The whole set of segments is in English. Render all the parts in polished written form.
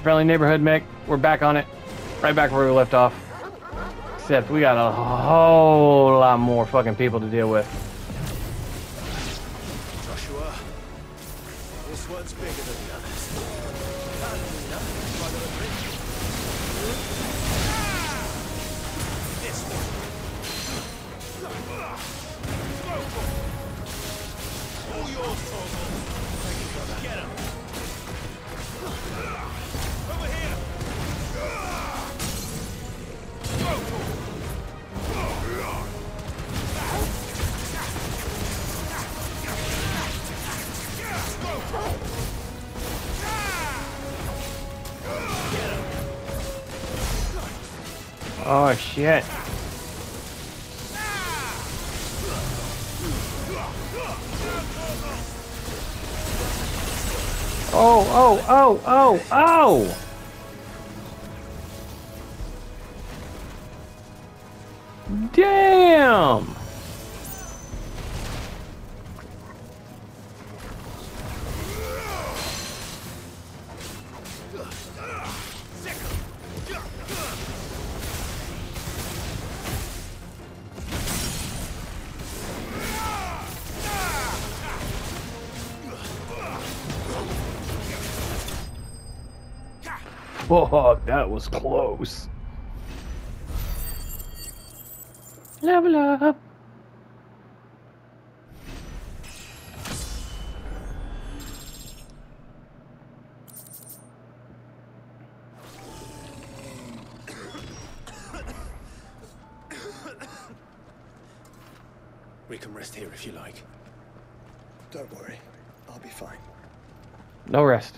friendly neighborhood, Mick. We're back on it. Right back where we left off. Except we got a whole lot more fucking people to deal with. Joshua, this one's bigger than the others. This one. All yours, Torgal. Thank you, brother. Get him. Over here. Oh shit. Oh! Damn! Whoa, that was close. Level up. We can rest here if you like. Don't worry, I'll be fine. No rest.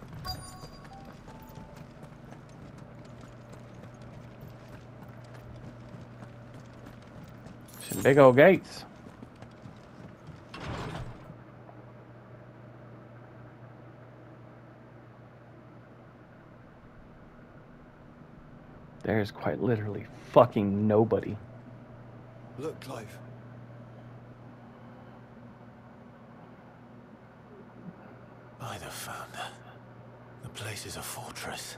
Some big old gates. There's quite literally fucking nobody. Look, Clive. By the Founder. The place is a fortress.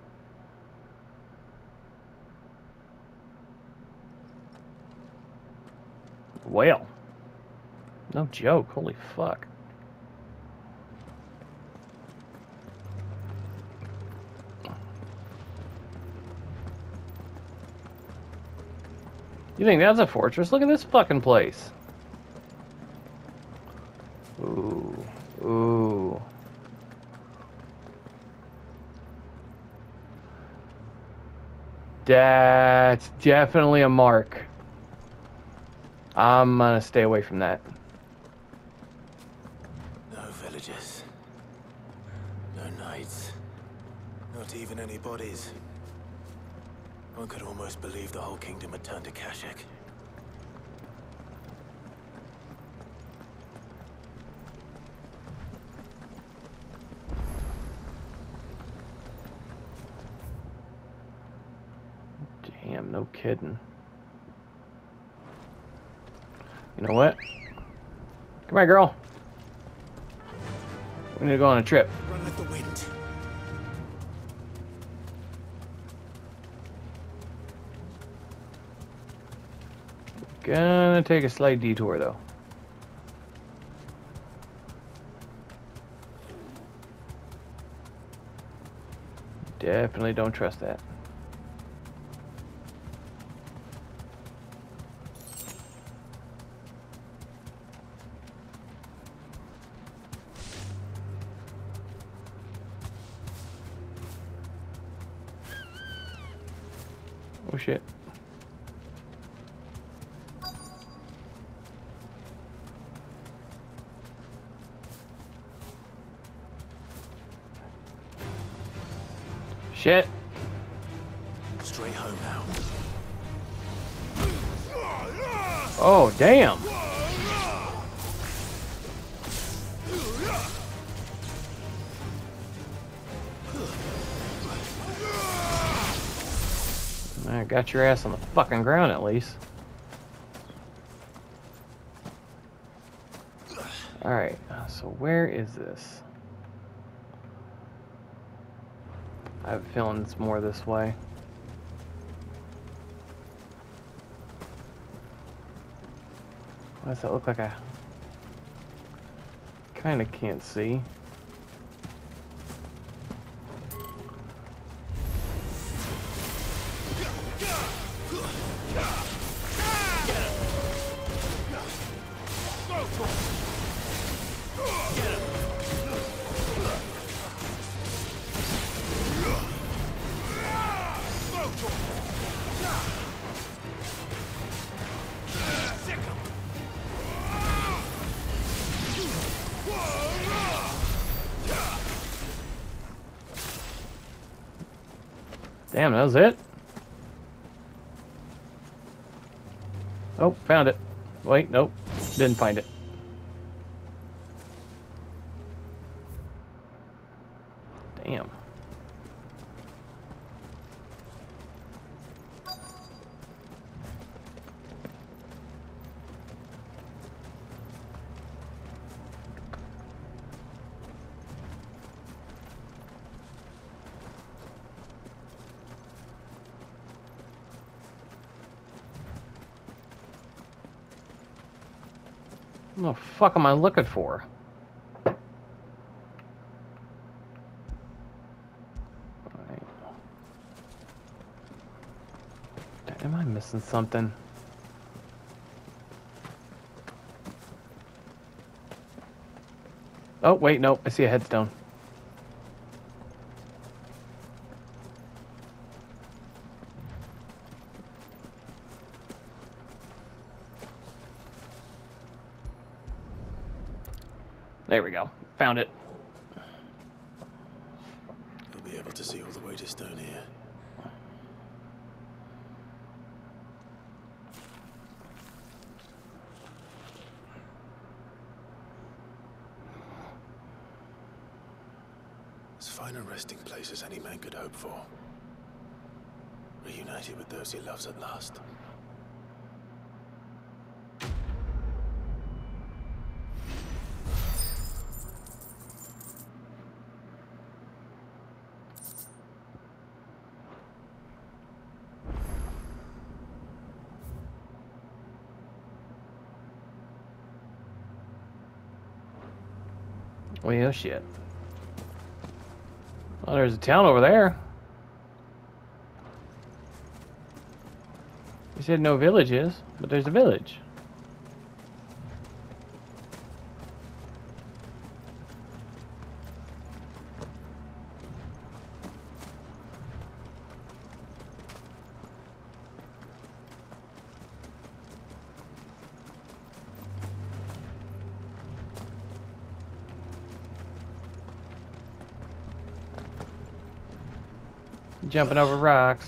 Well, no joke. Holy fuck. You think that's a fortress? Look at this fucking place. Ooh. That's definitely a mark. I'm gonna stay away from that. No villagers. No knights. Not even any bodies. One could almost believe the whole kingdom had turned to Kashyyyk. Damn, no kidding. You know what? Come here, girl. We need to go on a trip. Run with the wind. Gonna take a slight detour, though. Definitely don't trust that. Oh shit. Shit. Straight home now. Oh, damn. I got your ass on the fucking ground at least. Alright, so where is this? I have a feeling it's more this way. Why does that look like I kind of can't see? Damn, that was it? Oh, found it. Wait, nope. Didn't find it. Damn. What the fuck am I looking for? Alright. Am I missing something? Oh, wait, nope. I see a headstone. There we go. Found it. You'll be able to see all the way to Stone here. As fine a resting place as any man could hope for. Reunited with those he loves at last. Well, shit. Oh, there's a town over there. You said no villages, but there's a village. Jumping over rocks.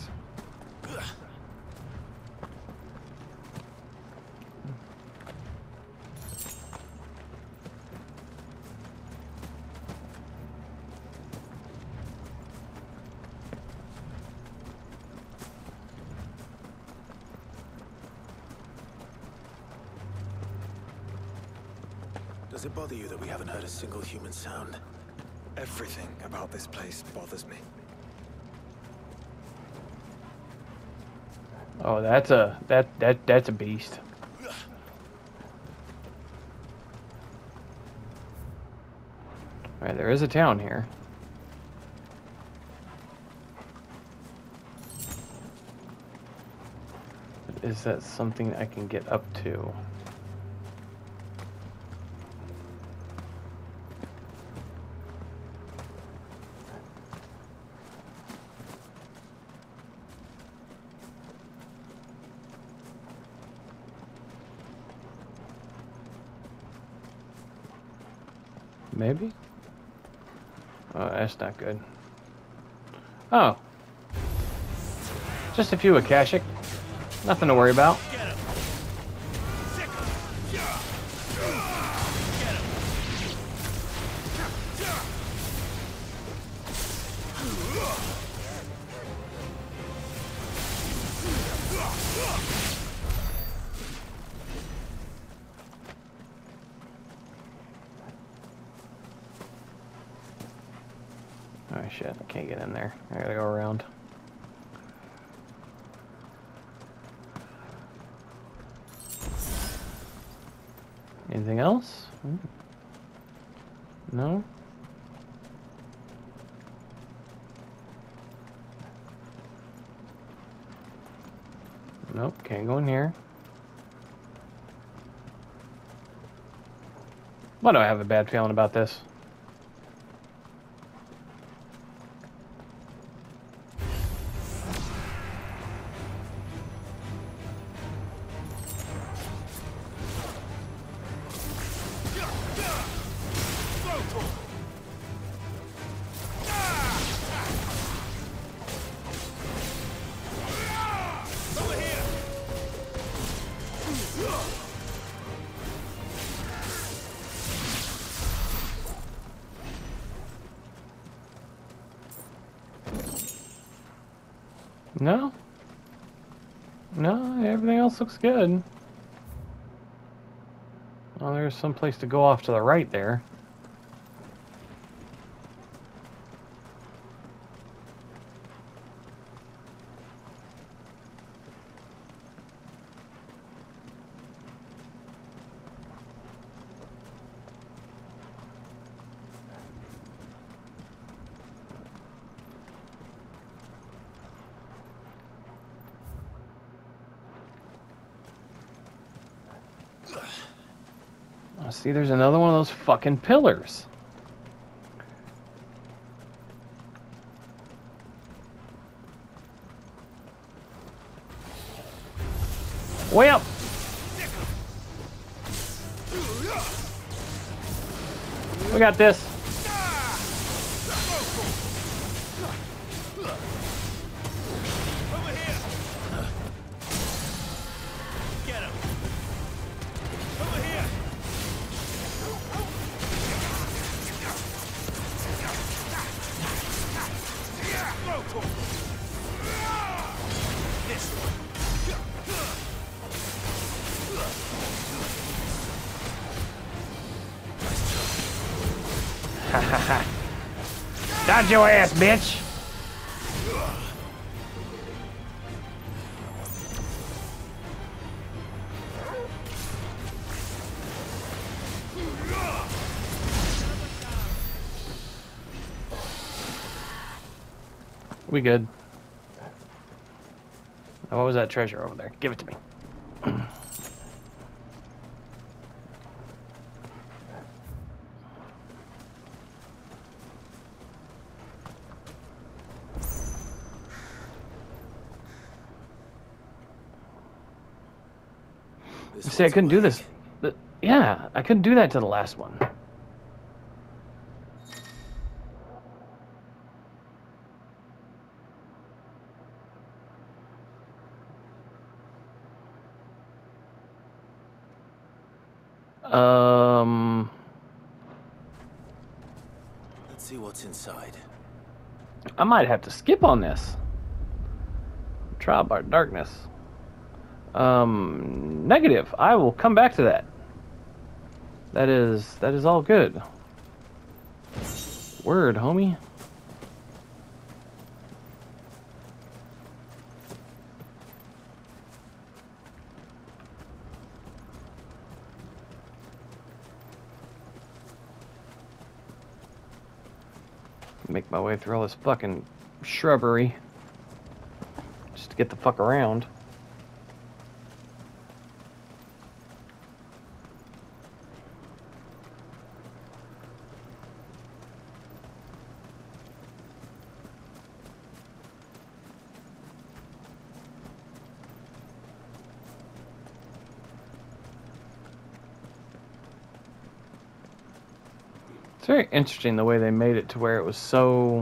Does it bother you that we haven't heard a single human sound? Everything about this place bothers me. Oh, that's a beast. All right, there is a town here. But is that something I can get up to? Maybe? Oh, that's not good. Oh. Just a few Akashic. Nothing to worry about. Alright, shit, I can't get in there. I gotta go around. Anything else? No? Nope, can't go in here. Why do I have a bad feeling about this? No? No, everything else looks good. Well, there's some place to go off to the right there. See, there's another one of those fucking pillars. Way up! We got this. Dodge your ass, bitch! We good. Now, what was that treasure over there? Give it to me. See, I couldn't do this. Yeah, I couldn't do that to the last one. Let's see what's inside. I might have to skip on this. Trial by darkness. Negative. I will come back to that. That is all good. Word, homie. Make my way through all this fucking shrubbery just to get the fuck around. It's very interesting the way they made it to where it was so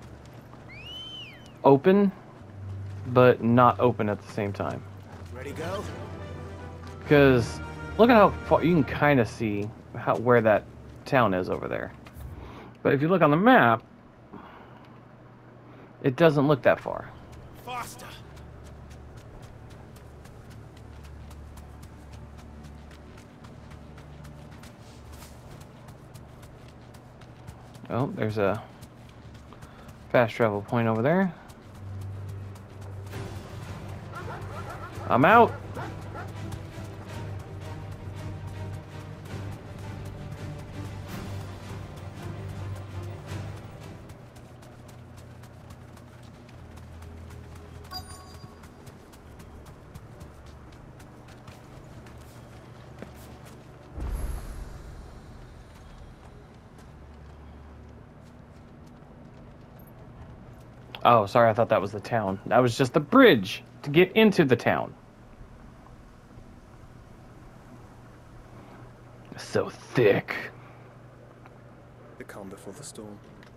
open, but not open at the same time. Ready, go? Because look at how far you can kind of see where that town is over there. But if you look on the map, it doesn't look that far. Faster. Oh, there's a Fast travel point over there. I'm out. Oh, sorry, I thought that was the town. That was just the bridge to get into the town. So thick. The calm before the storm.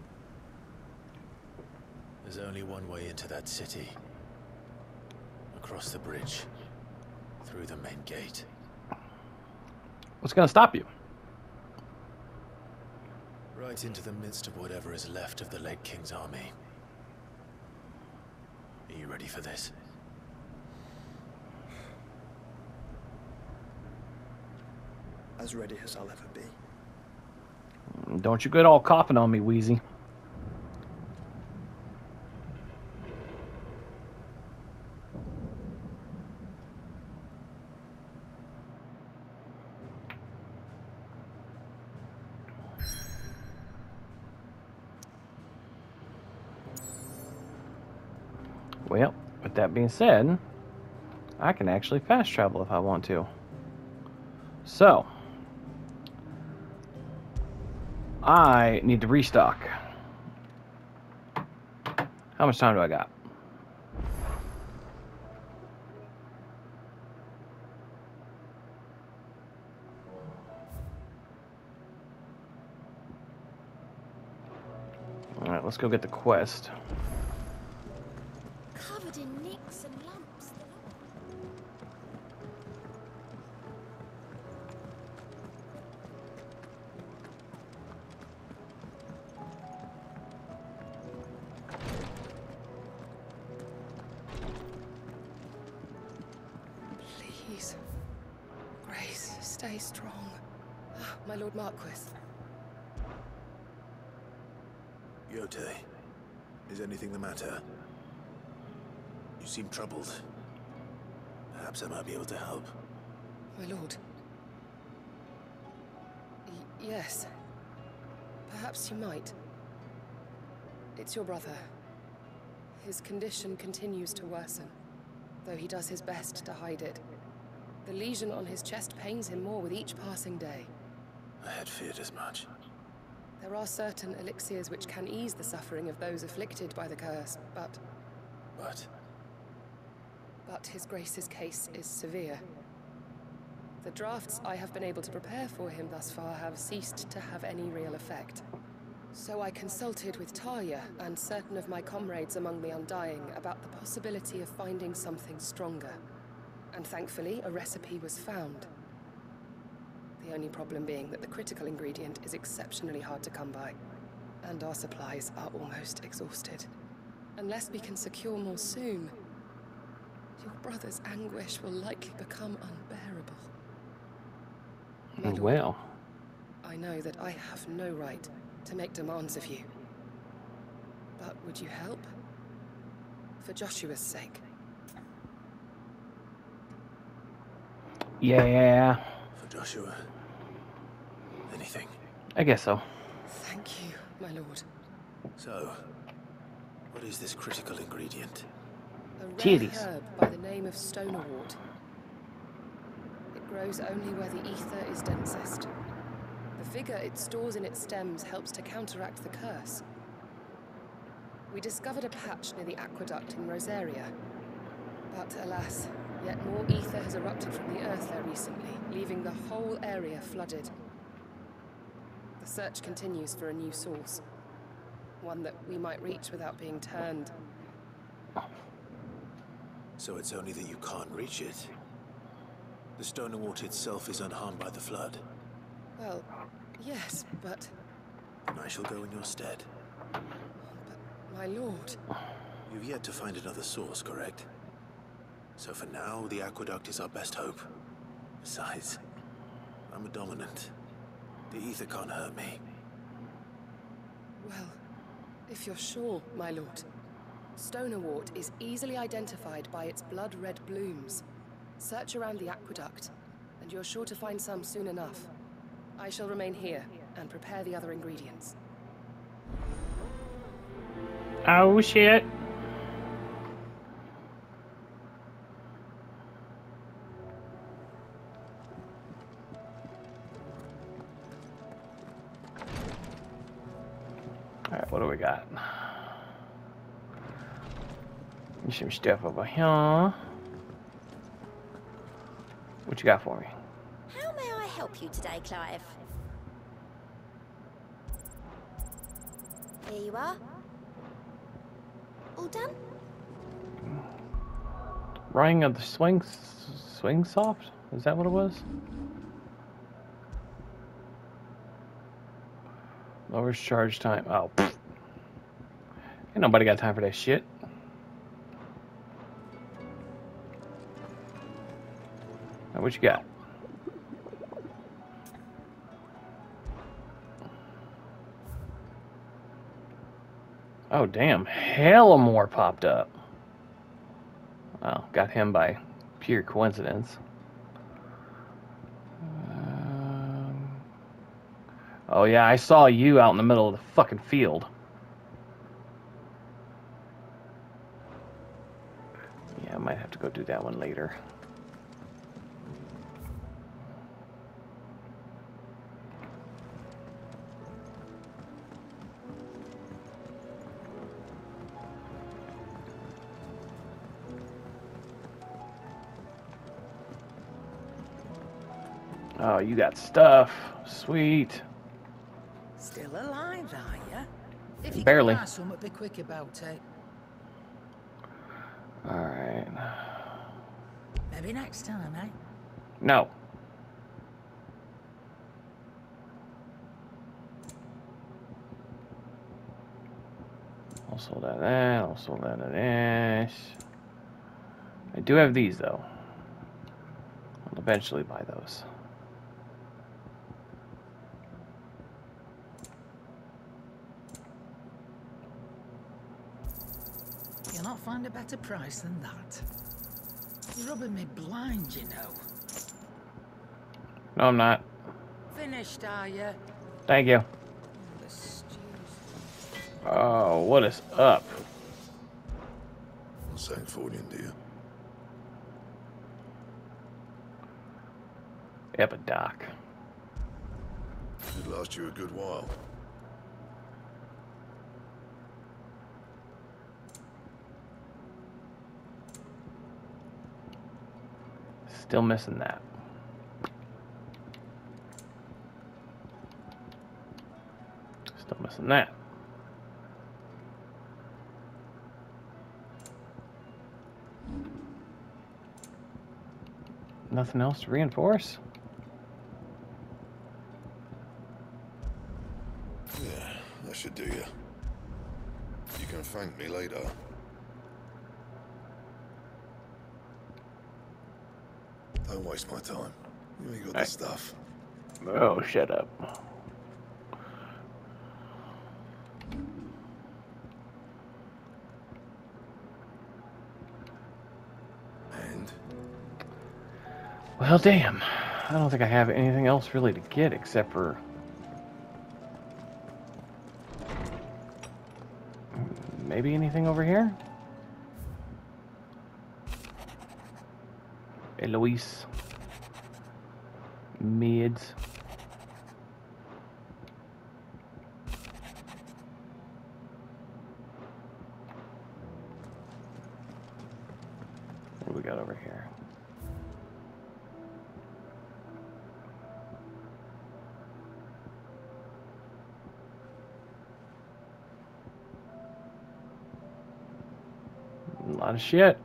There's only one way into that city. Across the bridge. Through the main gate. What's gonna stop you? Right into the midst of whatever is left of the late King's army. Are you ready for this? As ready as I'll ever be. Don't you get all coughing on me, Wheezy. Well, with that being said, I can actually fast travel if I want to. So, I need to restock. How much time do I got? Alright, let's go get the quest. Covered in nicks and lumps. Please, Grace, stay strong. My Lord Marquis. Yotei, is anything the matter? You seem troubled. Perhaps I might be able to help. My lord. Yes. Perhaps you might. It's your brother. His condition continues to worsen, though he does his best to hide it. The lesion on his chest pains him more with each passing day. I had feared as much. There are certain elixirs which can ease the suffering of those afflicted by the curse, but His Grace's case is severe. The drafts I have been able to prepare for him thus far have ceased to have any real effect. So I consulted with Talia and certain of my comrades among the Undying about the possibility of finding something stronger. And thankfully, a recipe was found. The only problem being that the critical ingredient is exceptionally hard to come by, and our supplies are almost exhausted. Unless we can secure more soon, your brother's anguish will likely become unbearable. My lord, Well, I know that I have no right to make demands of you. But would you help? For Joshua's sake. yeah, For Joshua. Anything. I guess so. Thank you, my lord. So, what is this critical ingredient? A rare Titties. herb by the name of Stonerwort. It grows only where the ether is densest. The vigor it stores in its stems helps to counteract the curse. We discovered a patch near the aqueduct in Rosaria. But alas, yet more ether has erupted from the earth there recently, leaving the whole area flooded. The search continues for a new source. One that we might reach without being turned. So it's only that you can't reach it. The Stonerwort itself is unharmed by the flood. Well, yes, but And I shall go in your stead. my lord. You've yet to find another source, correct? So for now, the aqueduct is our best hope. Besides, I'm a dominant. The ether can't hurt me. Well, If you're sure, my lord. Stonerwort is easily identified by its blood-red blooms. Search around the aqueduct, and you're sure to find some soon enough. I shall remain here and prepare the other ingredients. Oh shit. Alright, what do we got? Some stuff over here. What you got for me? How may I help you today, Clive? Here you are. All done? Ring of the swing soft? Is that what it was? Lowers charge time. Oh, pfft. Ain't nobody got time for that shit. Now, what you got? Oh, damn. Hella more popped up. Well, got him by pure coincidence. Oh, yeah, I saw you out in the middle of the fucking field. Yeah, I might have to go do that one later. Oh, you got stuff. Sweet. Still alive, are you? If you Barely. can buy some, be quick about it. Alright. Maybe next time, eh? No. I'll sold out of that. I'll sold out of this. I do have these, though. I'll eventually buy those. You'll not find a better price than that. You're rubbing me blind, you know. No, I'm not. Finished, are you? Thank you. The stews. Oh, what is up? St. Fordian, do you? Epidoc. Should last you a good while. Still missing that. Still missing that. Nothing else to reinforce? Yeah, that should do you. You can thank me later. Don't waste my time. You ain't got the stuff. Oh, shut up. And? Well, damn. I don't think I have anything else really to get except for... maybe anything over here? Eloise. Mids. What do we got over here? A lot of shit.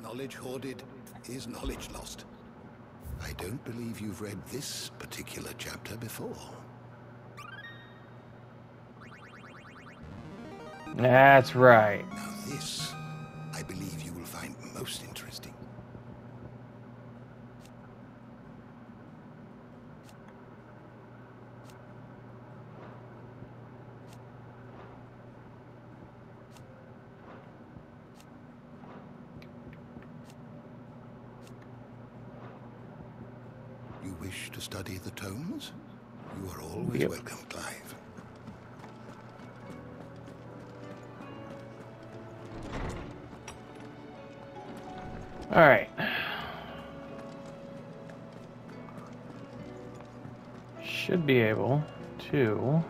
knowledge hoarded is knowledge lost. I don't believe you've read this particular chapter before. That's right. Now this, I believe you will find most interesting. You wish to study the tomes? You are always welcome, Clive. All right. Should be able to...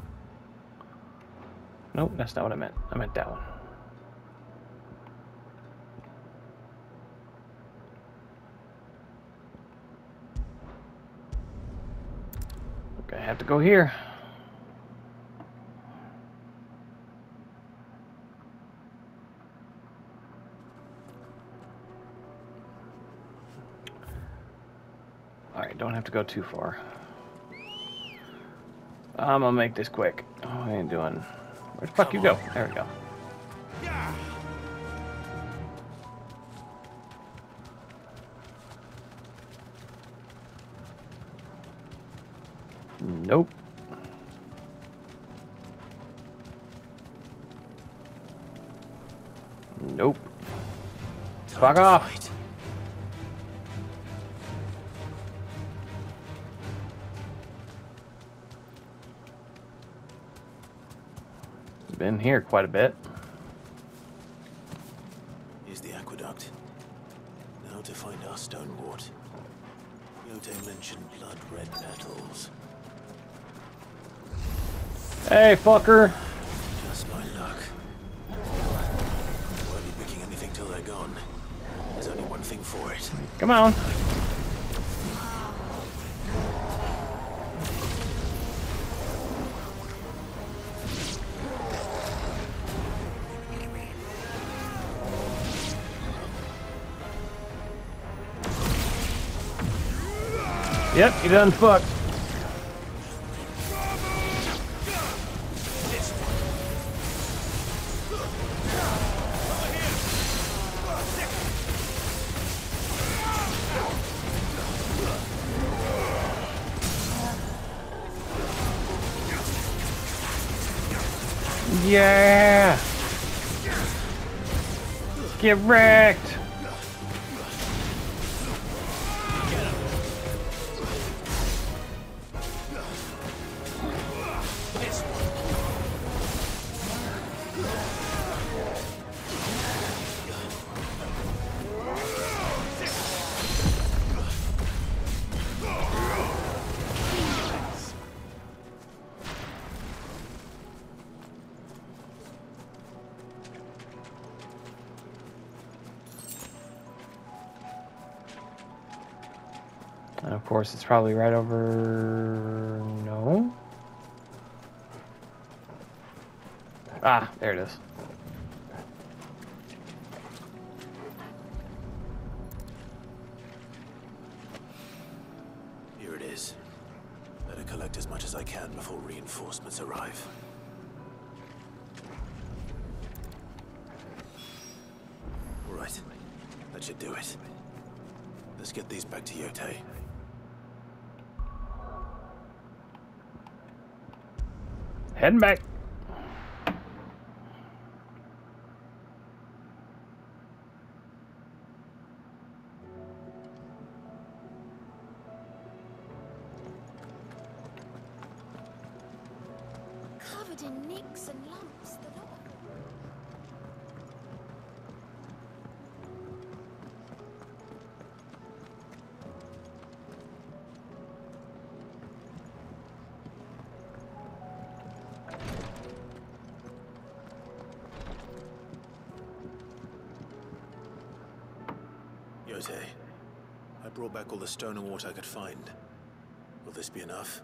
Nope, that's not what I meant. I meant that one. Okay, I have to go here. Alright, don't have to go too far. I'm gonna make this quick. Oh, I ain't doing... Where the fuck you go? There we go. Nope. Nope. Fuck off. Been here quite a bit. Here's the aqueduct. Now to find our stone wart. Yotei mentioned blood-red petals. Hey, fucker. Just my luck. Won't be picking anything till they're gone. There's only one thing for it. Come on. Yep, you done fucked. Yeah! Get wrecked! And of course, it's probably right over... No? Ah, there it is. Here it is. Better collect as much as I can before reinforcements arrive. All right, that should do it. Let's get these back to Yotei. Heading back. Covered in nicks and lumps, the lot. Yotei, I brought back all the stone and water I could find. Will this be enough?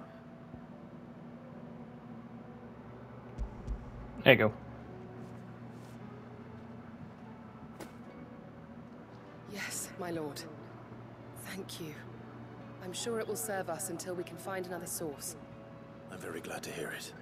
There you go. my lord. Thank you. I'm sure it will serve us until we can find another source. I'm very glad to hear it.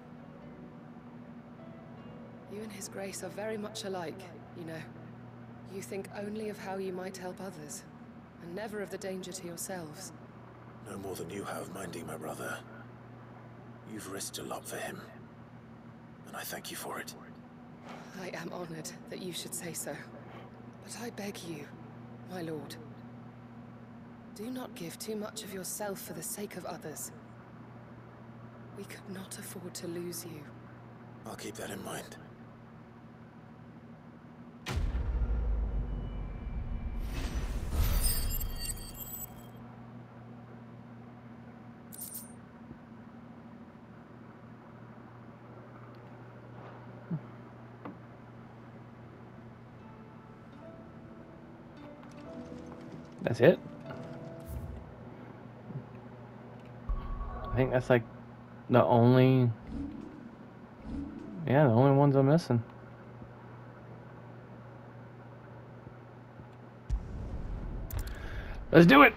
You and His Grace are very much alike, you know. You think only of how you might help others, and never of the danger to yourselves. No more than you have minding my brother. You've risked a lot for him, and I thank you for it. I am honored that you should say so. But I beg you, my lord, do not give too much of yourself for the sake of others. We could not afford to lose you. I'll keep that in mind. That's it? I think that's like the only... Yeah, the only ones I'm missing. Let's do it!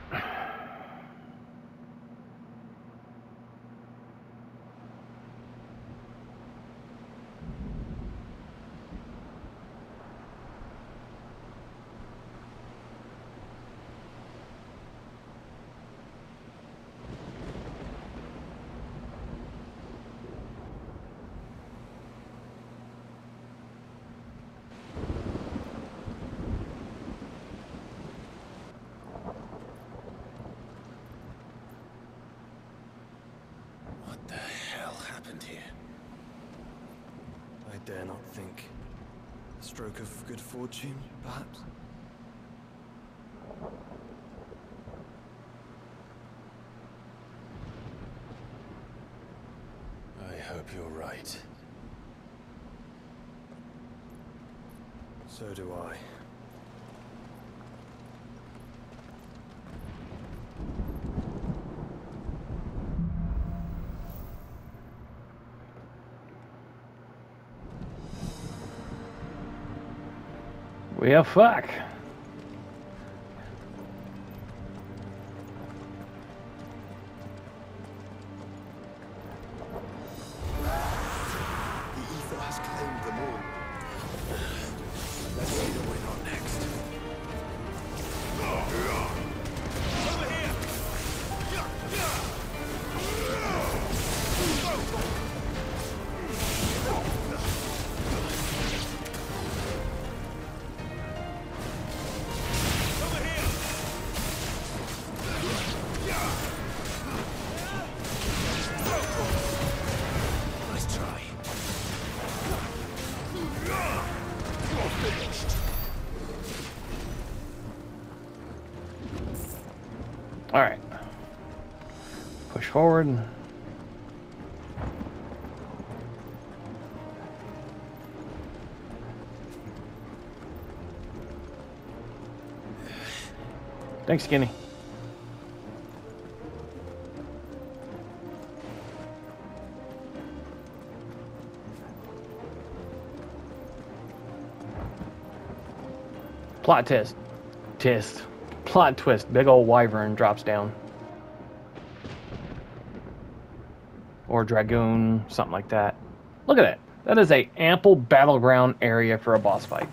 What the hell happened here? I dare not think. A stroke of good fortune, perhaps? I hope you're right. So do I. Well, fuck. The ether has claimed them all. Let's see the winner next. Nice try. All right. Push forward. Thanks, Skinny. Plot twist. Plot twist. Big old wyvern drops down. Or dragoon, something like that. Look at that. That is a ample battleground area for a boss fight.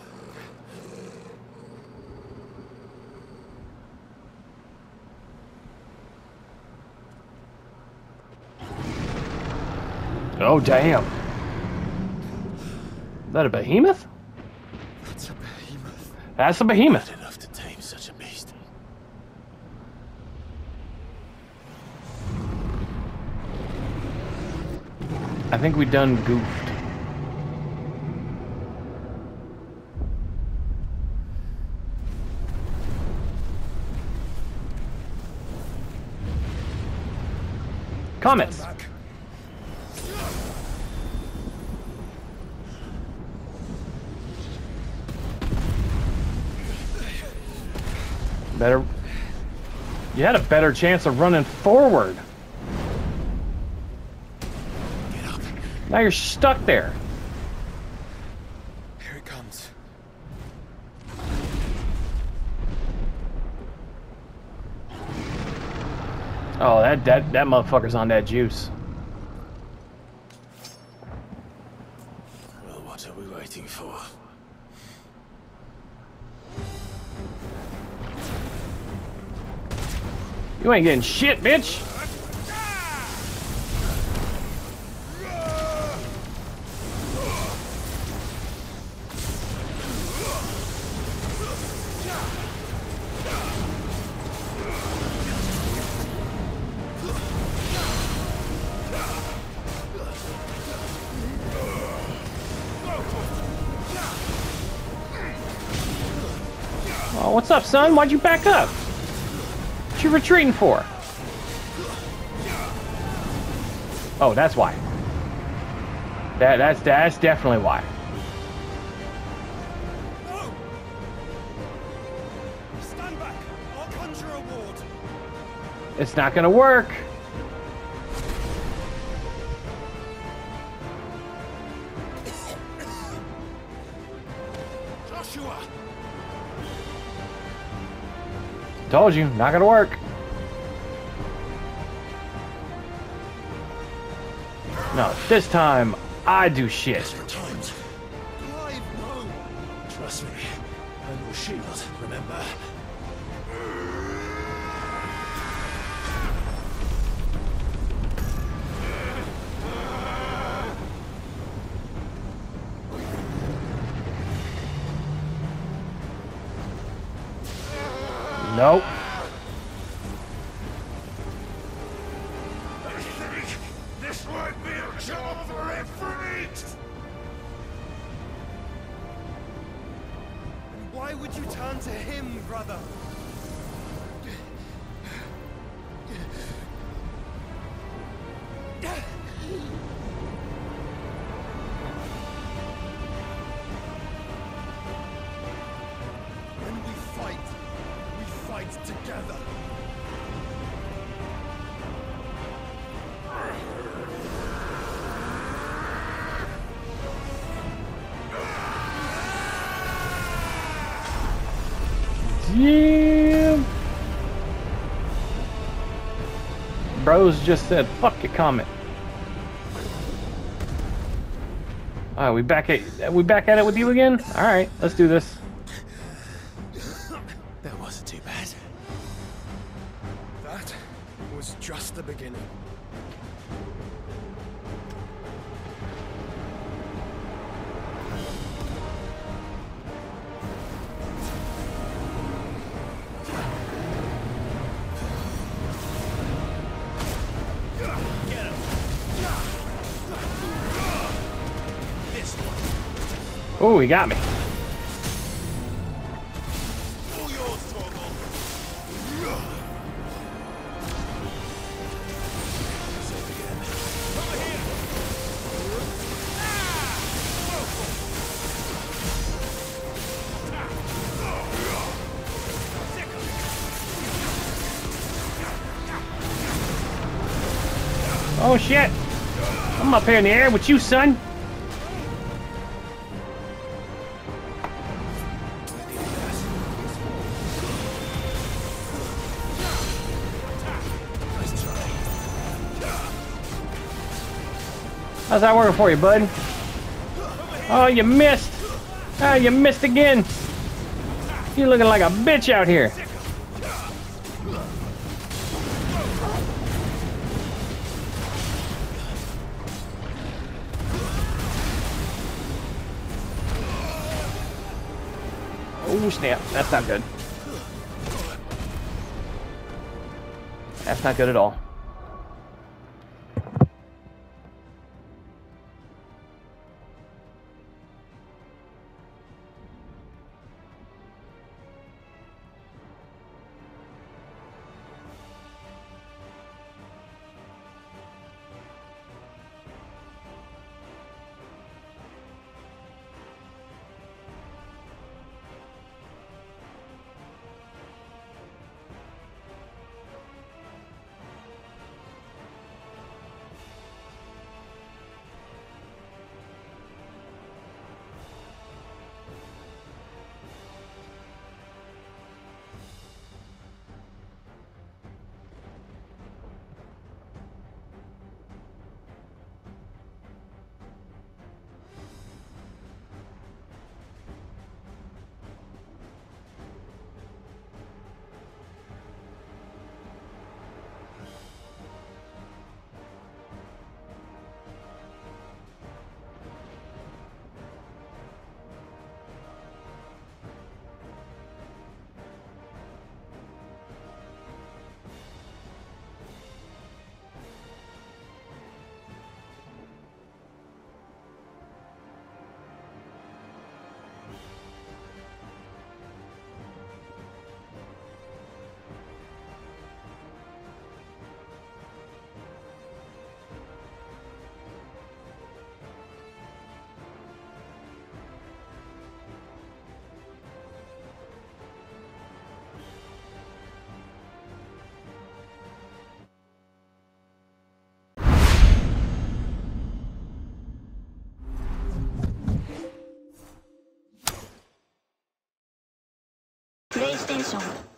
Oh, damn. Is that a behemoth? That's a behemoth. That's a behemoth. Not enough to tame such a beast. I think we done goofed. Comments. Better. You had a better chance of running forward. Get up. Now you're stuck there. Here it comes. that motherfucker's on that juice. Well, what are we waiting for? You ain't getting shit, bitch. Oh, what's up, son? Why'd you back up? What you retreating for? Oh, that's why. That's definitely why. No! Stand back! I'll conjure a ward. It's not gonna work. Joshua! Told you, not gonna work. No, this time I do shit. Times. Clive, no! Trust me. I will shield, remember? Nope. I think this might be a job for Ifrit! Why would you turn to him, brother? When we fight together. Damn. Bros just said, fuck your comment. Alright, we back at it with you again? Alright, let's do this. That wasn't too bad. That was just the beginning. Oh, he got me. All yours, Torgal. Oh shit! I'm up here in the air with you, son. How's that working for you, bud? Oh, you missed. Oh, you missed again. You're looking like a bitch out here. Oh, snap. That's not good. That's not good at all. ステーション